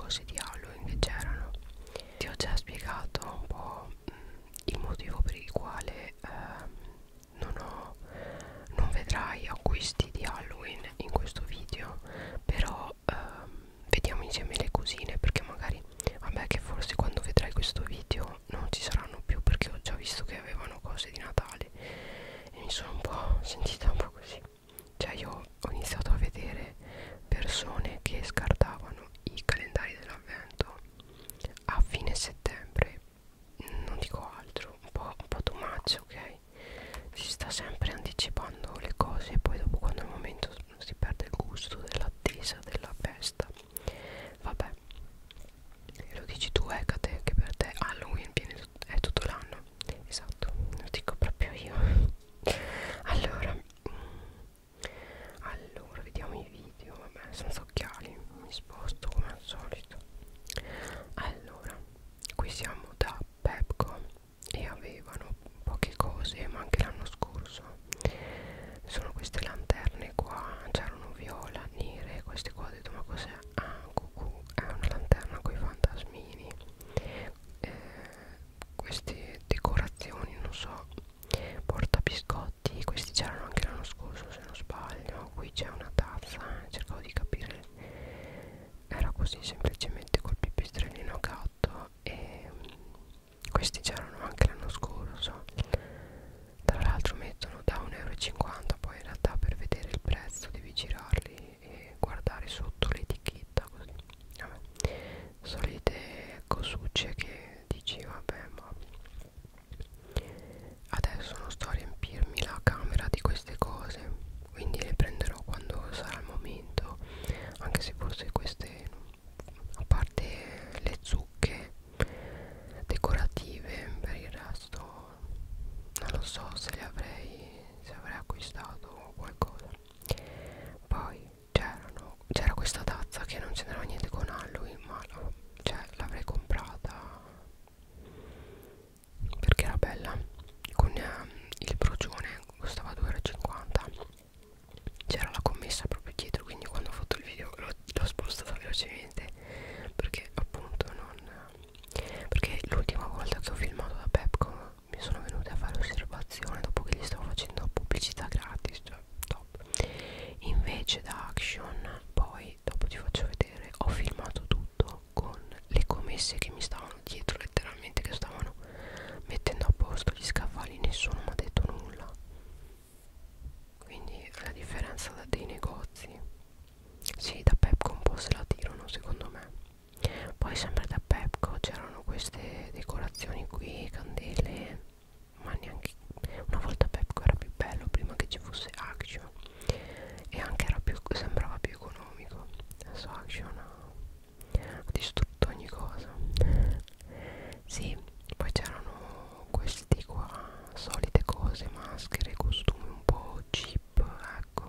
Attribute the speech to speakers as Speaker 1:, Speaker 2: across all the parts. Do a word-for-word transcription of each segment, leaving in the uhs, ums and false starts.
Speaker 1: cose di Halloween che c'erano. Ti ho già spiegato un po' il motivo per il quale ehm, non ho non vedrai acquisti di Halloween in questo video, però ehm, vediamo insieme le cosine, perché magari vabbè che forse quando vedrai questo video non ci saranno più, perché ho già visto che avevano cose di Natale e mi sono un po' sentita un po' così. Cioè io ho iniziato a vedere persone che scartavano i calendari dell'avvento a fine settembre, non dico altro, un po', un po' too much, ok? Si sta sempre anticipando le cose e poi dopo, quando è il momento, si perde il gusto dell'attesa, della festa. Vabbè, lo dici tu, Ecate, che per te Halloween viene tut è tutto l'anno. Esatto, lo dico proprio io. Allora, allora vediamo i video. Vabbè, senza occhiali mi sposto come al solito. Allora, qui siamo da Pepco e avevano poche cose, ma anche l'anno scorso. Sono queste lanterne qua, c'erano viola, nere, queste qua. Ho detto, ma cos'è? Ah, cucù, è una lanterna con i fantasmini. Eh, queste decorazioni, non so, porta biscotti, questi c'erano anche l'anno scorso se non sbaglio. Qui c'è una tazza, eh, cercavo di capire, era così semplicemente col pipistrellino gatto. E questi c'erano anche l'anno scorso, tra l'altro mettono da un euro e cinquanta, poi in realtà per vedere il prezzo devi girarli e guardare sotto l'etichetta, così. Vabbè, solite cosucce che dici vabbè, ma adesso non sto a riempirmi la camera di queste cose, quindi le prenderò quando sarà il momento, anche se forse queste, a parte le zucche decorative, per il resto non lo so se le avrei se avrei acquistato qualcosa. Poi c'erano c'era questa tazza che non c'entrava niente con Halloween, ma no, cioè l'avrei comprata perché era bella, con eh, il procione, costava due euro e cinquanta. C'era la commessa proprio dietro, quindi quando ho fatto il video l'ho spostata velocemente, perché appunto non perché l'ultima volta che ho filmato da Pepco mi sono venute a fare osservazione dopo che gli stavo facendo pubblicità gratis, cioè top. Invece da Action, poi dopo ti faccio vedere, ho filmato tutto con le commesse che mi stavano dietro, letteralmente, che stavano mettendo a posto gli scaffali, nessuno mi ha detto nulla. Quindi la differenza da dei negozi, sì, da Pepco un po' se la tirano secondo me. Poi sempre da Pepco c'erano queste decorazioni qui, candele, ma neanche una volta Pepco era più bello prima che ci fosse Action, e anche era più, sembrava più economico. Adesso Action ha, ha distrutto ogni cosa. Sì, poi c'erano questi qua, solite cose, maschere, costumi un po' cheap, ecco,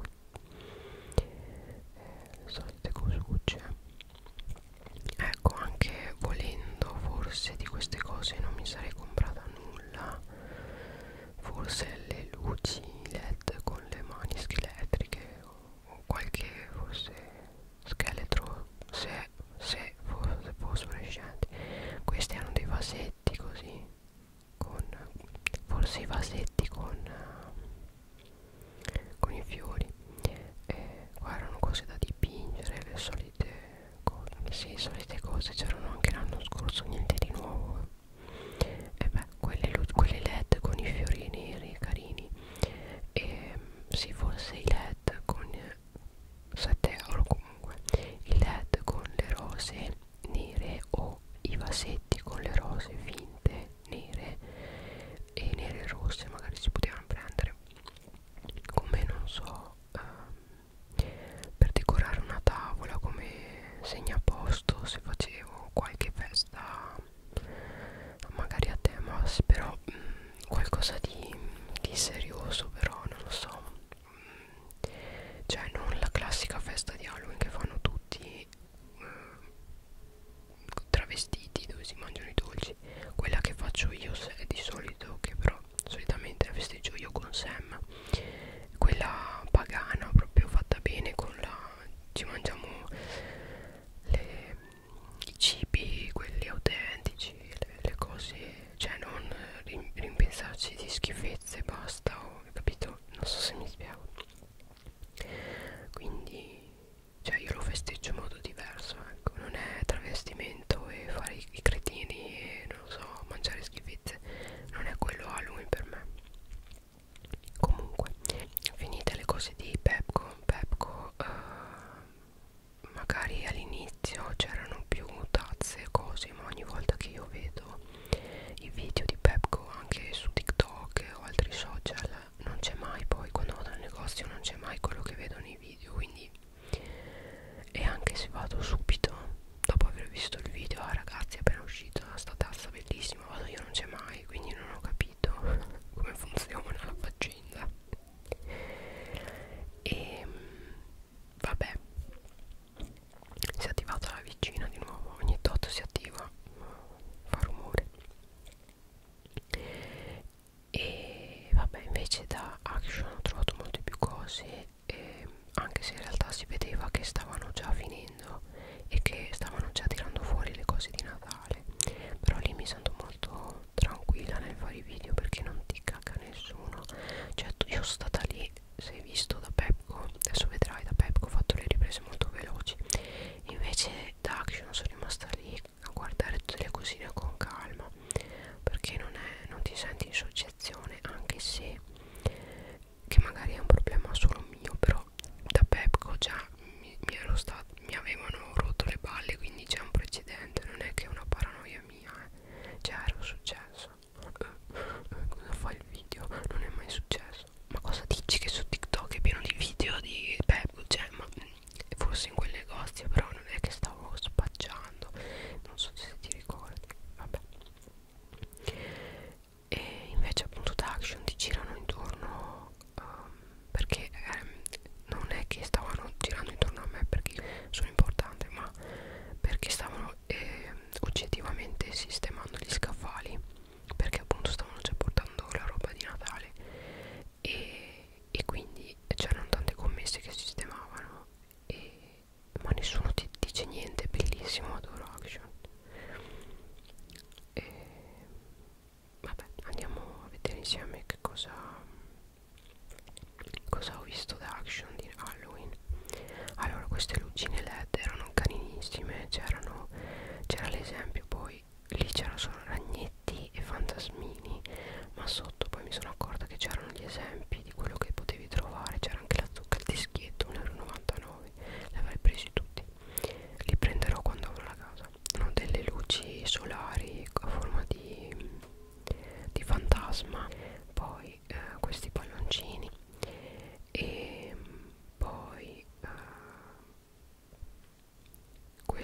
Speaker 1: eh, le solite cosucce. Ecco, anche volendo forse di queste cose non mi sarei comprata nulla, forse le luci led con le mani scheletriche o qualche forse scheletro, se, se fosse fosforescente. Questi erano dei vasetti così, con forse i vasetti con con i fiori, e qua erano cose da dipingere, le solite cose, sì, solite cose, c'erano anche l'anno scorso, niente di nuovo. E beh, quelle, quelle led con i fiori neri carini, e sì, forse i led con sette euro comunque, i led con le rose nere o i vasetti con le rose finte nere e nere e rosse magari si potevano prendere, come non so, ehm, per decorare una tavola, come segnaposto se facevo qualche festa magari a tema, però mh, qualcosa di, di serioso, però non lo so, mh, cioè non la classica festa di Halloween che fanno tutti eh, travestiti dove si mangiano i dolci. Quella che faccio io è di solito, che però solitamente la festeggio io con Sam, quella pagana proprio fatta bene, con la ci mangiamo le,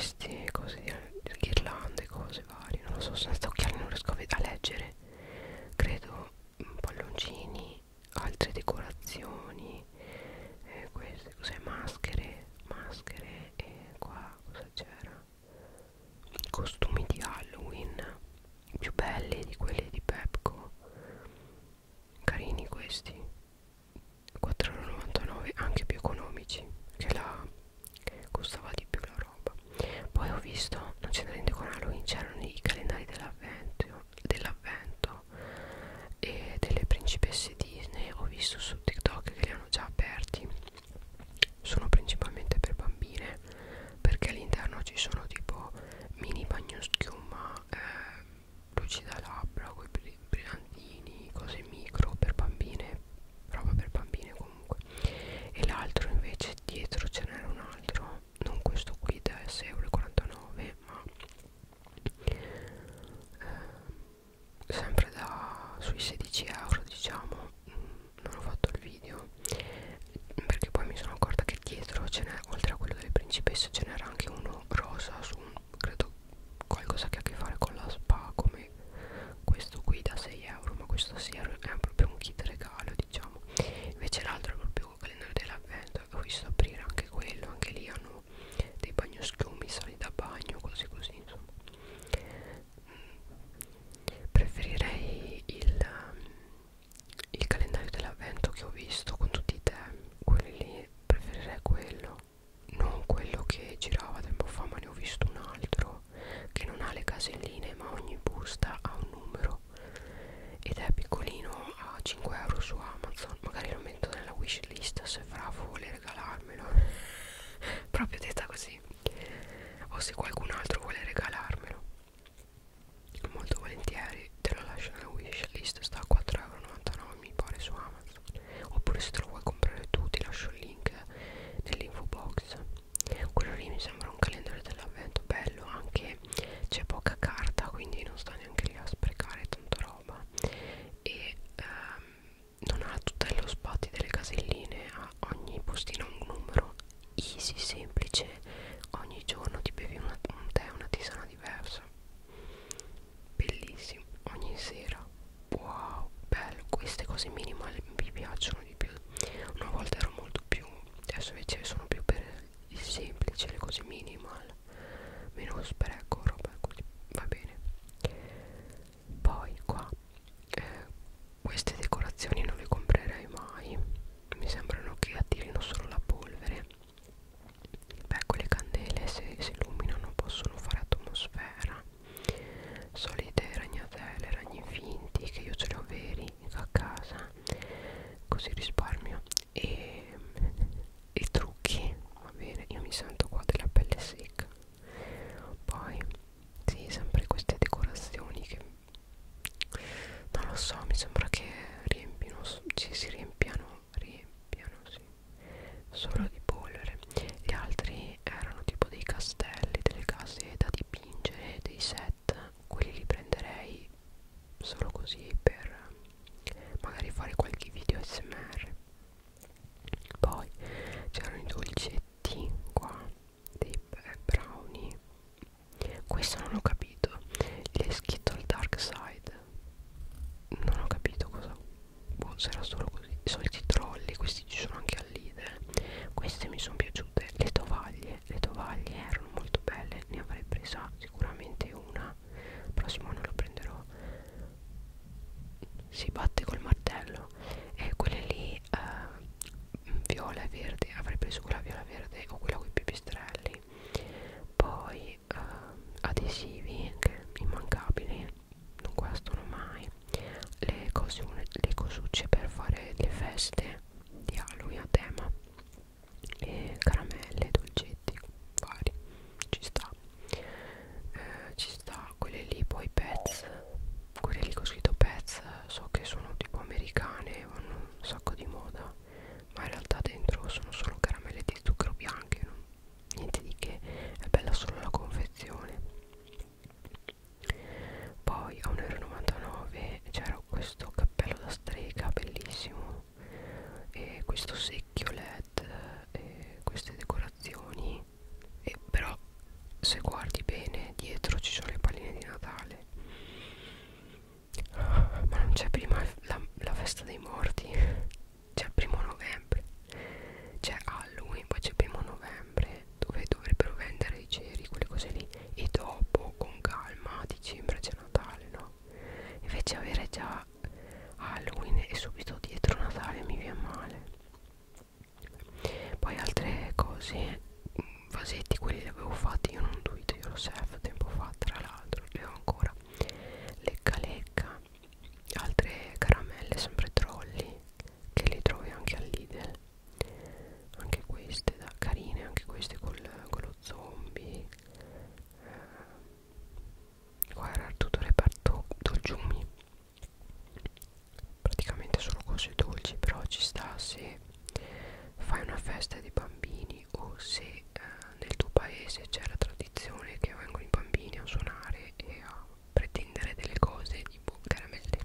Speaker 1: queste cose di ghirlande, cose varie, non lo so, senza occhiali non riesco a, a leggere, credo, palloncini, altre decorazioni, eh, queste cos'è, maschere, maschere, e qua cosa c'era, costumi di Halloween più belli di quelli di Pepco, carini questi, quattro e novantanove euro, anche più economici, che la costava di più la roba. Poi ho visto, non ce ne rende con Halloween, c'erano i calendari dell'avvento dell'avvento e delle principesse Disney, ho visto su TikTok che li hanno già aperti, sono principalmente per bambine perché all'interno ci sono tipo mini bagnoschiuma, eh, luci da labbra, quei brillantini, cose micro per bambine, roba per bambine comunque. E l'altro invece dietro ce n'era un altro, non questo qui da sei e quarantanove euro, ma eh, sempre da sui sedici euro diciamo. Non ho fatto il video perché poi mi sono accorta che dietro ce n'è, oltre a quello delle principesse, ce n'era anche uno rosa su un, credo qualcosa che ha a che fare con la spa, come questo qui da sei euro, ma questo sì è proprio un kit regalo diciamo. Invece l'altro è proprio calendario dell'avvento, ho visto aprire anche quello, anche lì hanno dei bagnoschiumi, sali da bagno, così così insomma. Preferirei il, il calendario dell'avvento che ho visto con tutti i temi, quelli lì, preferirei quello, non quello che girava tempo fa, ma ne ho visto un altro che non ha le caselline ma ogni busta ha un numero ed è piccolino, a cinque euro su Amazon. Magari lo metto nella wishlist se Fravo vuole regalarmelo proprio detta così, o se qualcun altro vuole regalarmelo molto volentieri te lo lascio nella wishlist, sta a quattro e novantanove euro mi pare su Amazon, oppure se te lo vuoi comprare tu ti lascio il link nell'info box. Quello lì mi sembra un calendario dell'avvento bello, anche c'è poca carta quindi non sto neanche lì a sprecare tanta roba e ehm, non ha tutto lo spazio delle caselline, a ogni postino un numero, easy, semplice, ogni giorno ti bevi una, un tè, una tisana diversa, bellissimo, ogni sera, wow, bello, queste cose minimal mi piacciono di più, una volta ero molto più, adesso invece sono più per il semplice, le cose minimal, meno spreco, roba così, va bene. Poi qua eh, queste decorazioni non le comprerei mai, mi sembrano che attirino solo la polvere. Beh, quelle candele se si illuminano possono fare atmosfera, solite ragnatele, ragni finti che io ce li ho veri a casa, così risparmio. E i trucchi, va bene, io mi sento qua della pelle secca. Poi sì, sempre queste decorazioni che non lo so, mi sembra che riempino, ci si riempiano, riempiano, sì, solo di polvere. Gli altri erano tipo dei castelli, delle case da dipingere, dei set, quelli li prenderei solo così per magari fare qualche video A S M R. Poi c'erano i dolcetti qua, dei brownie, questo non ho capito, gli è scritto il dark side, non ho capito cosa, boh, se era solo così. I soliti trolli, questi ci sono anche al Lidl, queste mi sono piaciute. Le tovaglie, le tovaglie erano molto belle, ne avrei presa sicuramente una, il prossimo anno lo prenderò. Si batte col martello, e quelle lì eh, viola e verde, avrei preso quella viola verde o quella con i pipistrelli. Poi eh, adesivi vasetti, quelli li avevo fatti io, non do it yourself tempo fa, tra l'altro li ho ancora. Lecca lecca, altre caramelle sempre Trolli, che li trovi anche al Lidl, anche queste da, carine, anche queste col, con lo zombie. Eh, qua era tutto il reparto dolciumi, praticamente solo cose dolci, però ci sta se fai una festa di bambini o se eh, nel tuo paese c'è la tradizione che vengono i bambini a suonare e a pretendere delle cose tipo caramelle,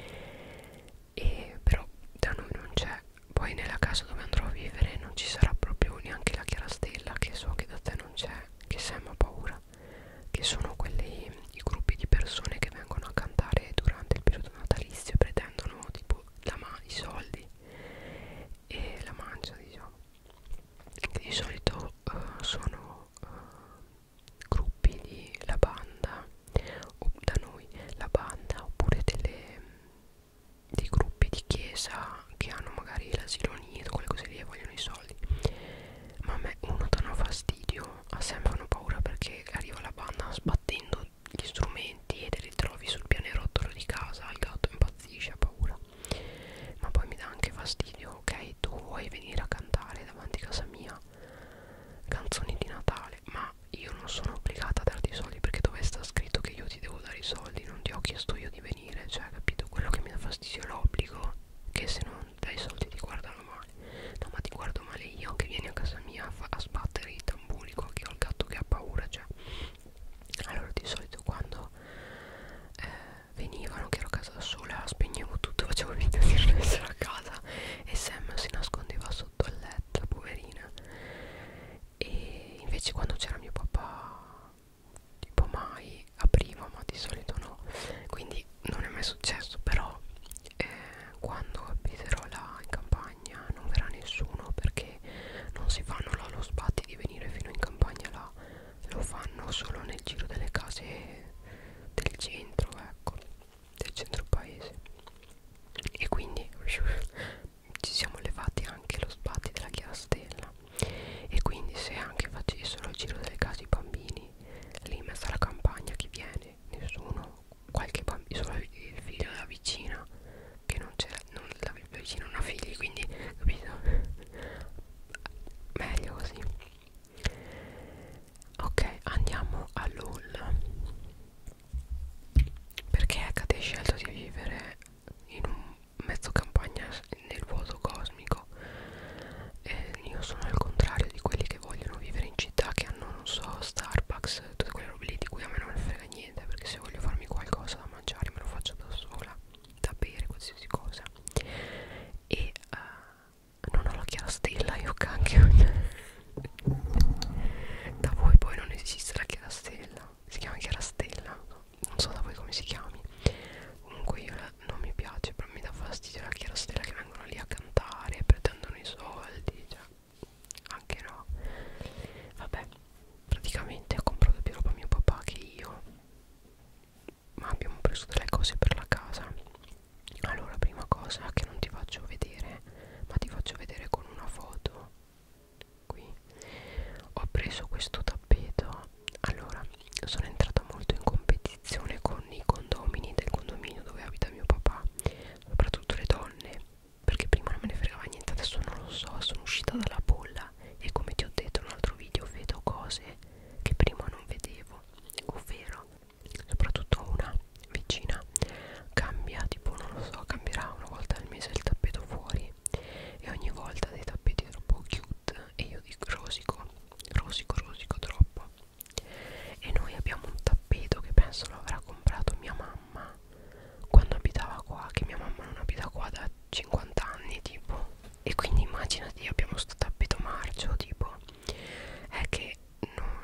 Speaker 1: e però da noi non c'è. Poi nella casa dove andrò a vivere non ci sarà proprio neanche la chiarastella, che so che da te non c'è, che sembra paura, che sono quelli i gruppi di persone che vengono a cantare durante il periodo natalizio e pretendono tipo la ma i soldi e la mancia, diciamo, che di solito uh, sono uh, gruppi di la banda, o da noi la banda, oppure delle, dei gruppi di chiesa che hanno magari l'asilo nido, quelle cose lì, e vogliono i soldi. Ma a me uno danno fastidio, a sempre hanno paura perché arriva la banda sbattendo gli strumenti e te li trovi sul pianerottolo di casa, il gatto impazzisce, ha paura. Ma poi mi dà anche fastidio, ok, tu vuoi venire a cantare davanti a casa mia canzoni di Natale, ma io non sono obbligata a darti i soldi, perché dove sta scritto che io ti devo dare i soldi? Non ti ho chiesto io di venire, cioè, capito? Quello che mi dà fastidio è l'obbligo, che se non dai i soldi ti guardano male. No, ma ti guardo male io che vieni a casa mia a, fa a sbattere i tamburi, che ho il gatto che ha paura, cioè. Allora di solito quando eh, venivano, che ero a casa da sola, spegnevo tutto, facevo finta di non essere a casa e Sam si nascondeva sotto il letto, poverina. E invece quando c'era mio papà tipo mai apriva, ma di solito no, quindi non è mai successo. Però eh, quando abiterò là in campagna non verrà nessuno, perché non si fanno là lo sbatti di venire fino in campagna, là lo fanno solo nel giro delle case del centro, ecco, del centro paese. E quindi ci siamo levati anche lo sbatti della chiarastella, e quindi se anche facessero il giro delle case i bambini lì in mezzo alla campagna, chi viene? Nessuno, qualche bambino, solo il figlio della vicina, che non c'era, non, la vicina non ha figli, quindi capito? Meglio così. Ok, andiamo all'haul. Perché Ecate hai scelto di vivere in un mezzo campagna nel vuoto cosmico? E io sono al contrario di quelli che vogliono vivere in città, che hanno, non so, Starbucks, tutte quelle robe lì di cui a me non me ne frega niente, perché se voglio farmi qualcosa da mangiare me lo faccio da sola, da bere, qualsiasi cosa. E uh, non ho la chiarastella, io cacchio. Da voi poi non esiste la chiarastella, si chiama chiarastella, non so da voi come si chiami. Comunque io la, non mi piace, però mi dà fastidio la chiarastella, che vengono lì a cantare, pretendono i soldi, cioè anche no. Vabbè, praticamente ho comprato più roba a mio papà che io, ma abbiamo preso delle cose per la casa. Allora, prima cosa che non ti faccio vedere, ma ti faccio vedere con una foto. Qui ho preso questo tappeto. Allora, sono entrata molto in competizione con i condomini del condominio dove abita mio papà, soprattutto le donne, perché prima non me ne fregava niente, adesso non lo so, sono uscita dalla bolla e, come ti ho detto in un altro video, vedo cose che prima non vedevo, ovvero soprattutto una vicina cambia, tipo, non lo so, cambierà una volta al mese il tappeto fuori, e ogni volta dei tappeti troppo cute, e io dico rosico, rosico, rosico troppo. E noi abbiamo un tappeto che penso lo avrà comprato mia mamma quando abitava qua, che mia mamma non abita qua da cinquanta anni tipo, e quindi immaginati, abbiamo sto tappeto marcio tipo, è che non,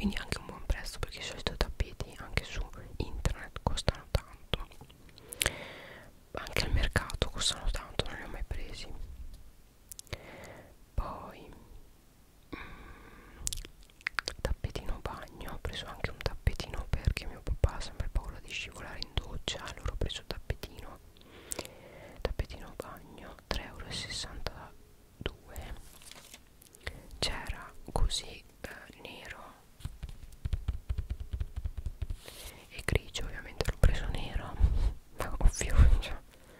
Speaker 1: quindi anche un buon prezzo, perché i soliti tappeti anche su internet costano tanto, anche al mercato costano tanto, non li ho mai presi. Poi mm, tappetino bagno, ho preso anche un tappetino perché mio papà ha sempre paura di scivolare in doccia, allora ho preso il tappetino tappetino bagno tre e sessantadue euro. C'era così eh, nero e grigio, ovviamente l'ho preso nero ma ovvio, cioè.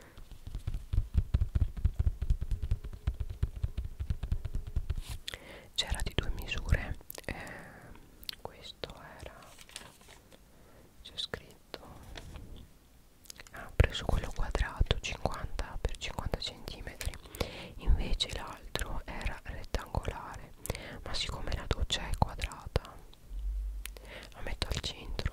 Speaker 1: C'era di due misure, eh, questo era, c'è scritto, ah, ho preso quello quadrato cinquanta per cinquanta centimetri, invece l'altro era rettangolare, ma siccome la doccia è quadrata la metto al centro.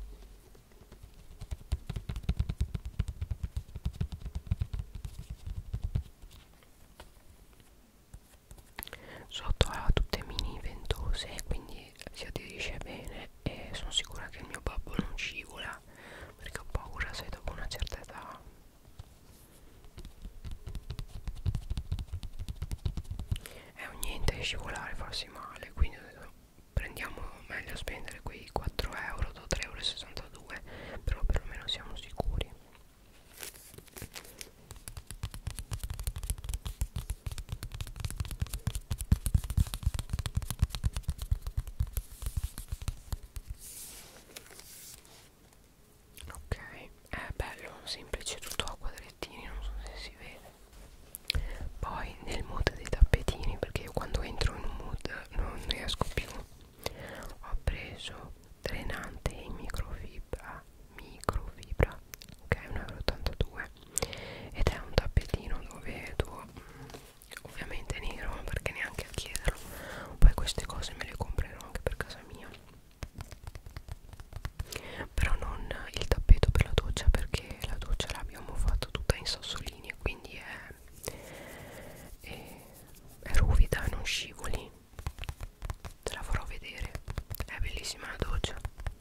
Speaker 1: Sotto ha tutte mini ventose, quindi si aderisce bene e sono sicura che il mio babbo non scivola, perché ho paura, sai, dopo una certa età. È un niente scivolare, farsi male, quindi ho detto, prendiamo, meglio spendere quei quattro euro, tre e sessantadue euro, però perlomeno siamo sicuri. Ok, è bello, semplice, tutto a quadrettini, non so se si vede. Poi nel mood dei tappetini, perché io quando entro in un mood non ne esco più, ho preso drenante in microfibra, microfibra, ok, un euro e ottantadue euro, ed è un tappetino dove tu, ovviamente nero, perché neanche a chiederlo, poi queste cose me le comprerò anche per casa mia, però non il tappeto per la doccia, perché la doccia l'abbiamo fatta tutta in sassolini e quindi è, è, è ruvida e non scivoli. Te la farò vedere, è bellissima la doccia.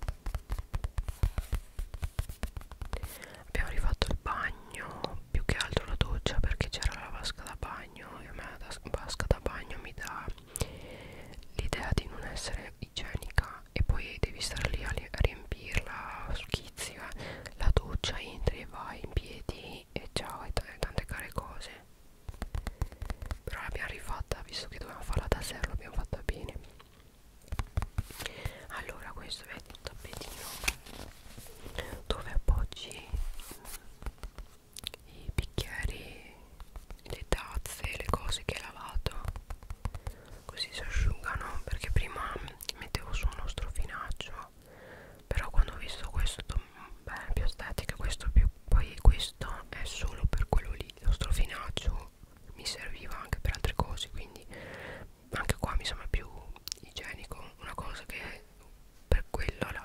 Speaker 1: Abbiamo rifatto il bagno, più che altro la doccia, perché c'era la vasca da bagno e a me la vasca da bagno mi dà l'idea di non essere igienica e poi devi stare lì a riempirla, schizzica. La doccia entri e vai in piedi e ciao, e tante care cose. Però l'abbiamo rifatta, visto che dovevamo farla da zero, l'abbiamo fatta bene. Allora questo è il tappetino dove appoggi i bicchieri, le tazze, le cose che hai lavato, così si asciugano, perché prima mettevo su uno strofinaccio, però quando ho visto questo, beh, è più estetica, questo più, poi questo è solo per quello lì, lo strofinaccio mi serviva anche per altre cose, quindi anche qua mi sembra più igienico, una cosa che per quello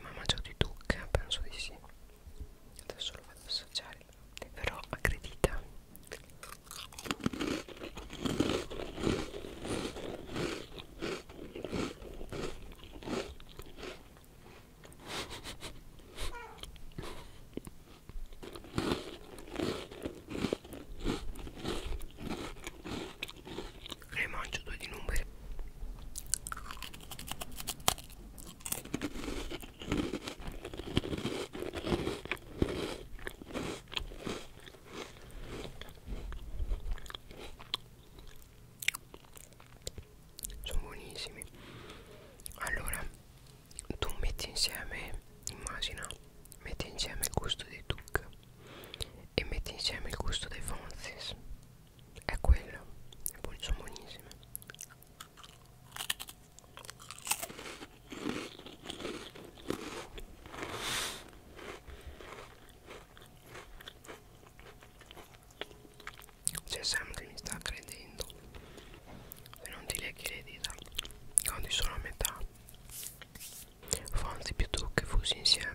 Speaker 1: mai mangiato i tuc? Penso di sì. Adesso lo vado ad assaggiare, però aggredita. Ne mangio due di numeri. Sono buonissimi. Allora, tu metti insieme, immagina, metti insieme il gusto dei tuc e metti insieme il gusto dei Fonzis. È quello. E poi sono buonissime. C'è Sam che mi sta credendo. Se non ti leghi le dita, godi solo a metà. Fonzi più tuc fusi insieme.